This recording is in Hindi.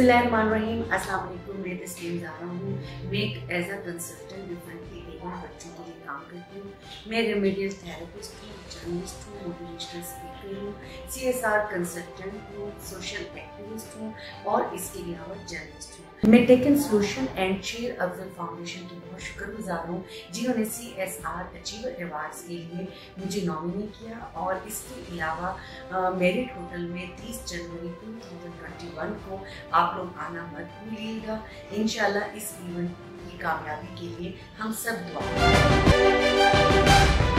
बिस्मिल्लाहिर्रहमानिर्रहीम। अस्सलाम वालेकुम। मैं तस्लीम ज़ारा हूँ। मैं एक as a consultant differently able बच्चों के लिए काम करती हूँ। मैं रेमेडियल थेरेपिस्ट हूँ, जर्नलिस्ट हूँ, मोटिवेशनल स्पीकर हूँ, CSR कंसल्टेंट हूँ, सोशल एक्टिविस्ट हूँ और इसके अलावा जर्नलिस्ट हूँ। मैं टेकन सोल्यूशन एंड शेर अफजल फाउंडेशन की बहुत शुक्रगुजार हूँ जिन्होंने CSR अचीवर अवार्ड्स के लिए मुझे नॉमिनेट किया और इसके अलावा मेरिट होटल में 30 जनवरी 2021 को आप लोग आना मत भूलिएगा। इंशाल्लाह इस इवेंट की कामयाबी के लिए हम सब दुआ करें।